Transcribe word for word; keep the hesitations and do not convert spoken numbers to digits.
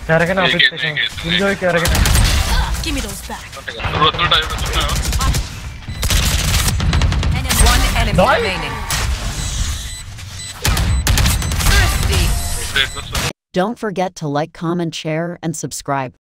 Caragana up with enjoy Caragana. Give me those back. One enemy Nice. remaining. Thirsty. Don't forget to like, comment, share, and subscribe.